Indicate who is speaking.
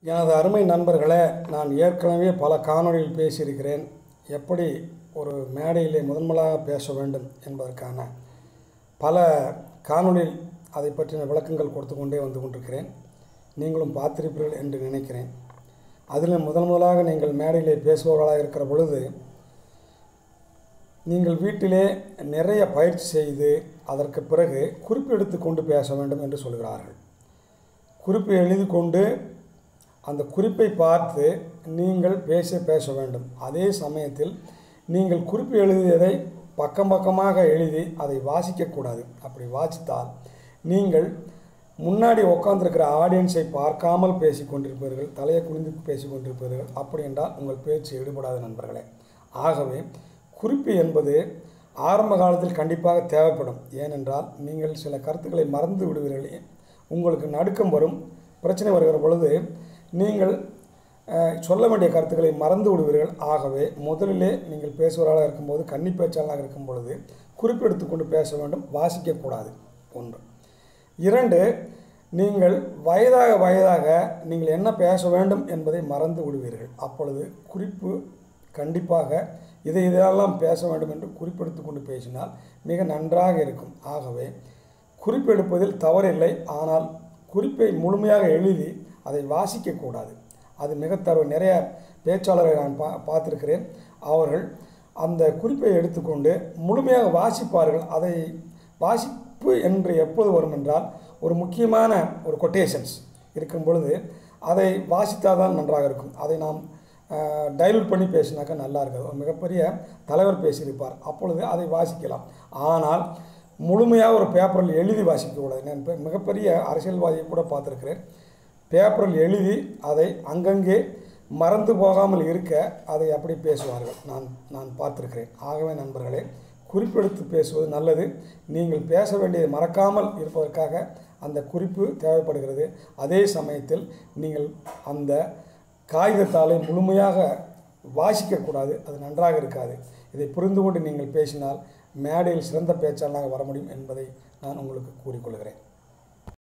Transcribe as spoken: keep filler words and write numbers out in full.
Speaker 1: எனது அருமை நண்பர்களே, நான் ஏற்கனவே பல காணொளியில் பேசியிருக்கிறேன். எப்படி ஒரு மேடையிலே முதன்முதலாக பேச வேண்டும் என்பதற்கான பல காணொளியில் அதை பற்றின விளக்கங்கள் கொடுத்து கொண்டே வந்து கொண்டிருக்கிறேன். நீங்களும் பார்த்திருப்பீர்கள் என்று நினைக்கிறேன். அதில் முதன் முதலாக நீங்கள் மேடையிலே பேசுபவர்களாக இருக்கிற பொழுது, நீங்கள் வீட்டிலே நிறைய பயிற்சி செய்து அதற்கு பிறகு குறிப்பு எடுத்து கொண்டு பேச வேண்டும் என்று சொல்கிறார்கள். குறிப்பு எழுதி கொண்டு அந்த குறிப்பை பார்த்து நீங்கள் பேச பேச வேண்டும். அதே சமயத்தில் நீங்கள் குறிப்பு எழுதியதை பக்கம் பக்கமாக எழுதி அதை வாசிக்கக்கூடாது. அப்படி வாசித்தால் நீங்கள் முன்னாடி உட்கார்ந்திருக்கிற ஆடியன்ஸை பார்க்காமல் பேசி கொண்டிருப்பீர்கள், தலையை குனிந்து பேசி கொண்டிருப்பீர்கள். அப்படி என்றால் உங்கள் பேச்சு எடுபடாத நண்பர்களே. ஆகவே குறிப்பு என்பது ஆரம்ப காலத்தில் கண்டிப்பாக தேவைப்படும். ஏனென்றால் நீங்கள் சில கருத்துக்களை மறந்து விடுவீர்களே, உங்களுக்கு நடுக்கம் வரும், பிரச்சனை வருகிற பொழுது நீங்கள் சொல்ல வேண்டிய கருத்துக்களை மறந்து விடுவீர்கள். ஆகவே முதலிலே நீங்கள் பேசுபவராக இருக்கும்போது, கன்னி பேச்சாளராக இருக்கும் பொழுது குறிப்பு எடுத்துக்கொண்டு பேச வேண்டும், வாசிக்கக்கூடாது. ஒன்று. இரண்டு, நீங்கள் வயதாக வயதாக நீங்கள் என்ன பேச வேண்டும் என்பதை மறந்து விடுவீர்கள். அப்பொழுது குறிப்பு கண்டிப்பாக இதை இதெல்லாம் பேச வேண்டும் என்று குறிப்பெடுத்து கொண்டு பேசினால் மிக நன்றாக இருக்கும். ஆகவே குறிப்பெடுப்பதில் தவறில்லை. ஆனால் குறிப்பை முழுமையாக எழுதி அதை வாசிக்கக்கூடாது. அது மிக தவறு. நிறைய பேச்சாளர்களை நான் பா பார்த்துருக்கிறேன். அவர்கள் அந்த குறிப்பை எடுத்துக்கொண்டு முழுமையாக வாசிப்பார்கள். அதை வாசிப்பு என்று எப்போது வரும் என்றால், ஒரு முக்கியமான ஒரு கொட்டேஷன்ஸ் இருக்கும் பொழுது அதை வாசித்தால் தான் நன்றாக இருக்கும். அதை நாம் டைலூட் பண்ணி பேசினாக்கா நல்லா இருக்காது. ஒரு மிகப்பெரிய தலைவர் பேசியிருப்பார், அப்பொழுது அதை வாசிக்கலாம். ஆனால் முழுமையாக ஒரு பேப்பரில் எழுதி வாசிக்கக்கூடாது. நான் மிகப்பெரிய அரசியல்வாதியை கூட பார்த்துருக்கிறேன். பேப்பரில் எழுதி அதை அங்கங்கே மறந்து போகாமல் இருக்க அதை அப்படி பேசுவார்கள். நான் நான் பார்த்துருக்கிறேன். ஆகவே நண்பர்களே, குறிப்பெடுத்து பேசுவது நல்லது. நீங்கள் பேச வேண்டியதை மறக்காமல் இருப்பதற்காக அந்த குறிப்பு தேவைப்படுகிறது. அதே சமயத்தில் நீங்கள் அந்த காகிதத்தாலை முழுமையாக வாசிக்கக்கூடாது. அது நன்றாக இருக்காது. இதை புரிந்து கொண்டு நீங்கள் பேசினால் மேடையில் சிறந்த பேச்சாளராக வர முடியும் என்பதை நான் உங்களுக்கு கூறிக்கொள்கிறேன்.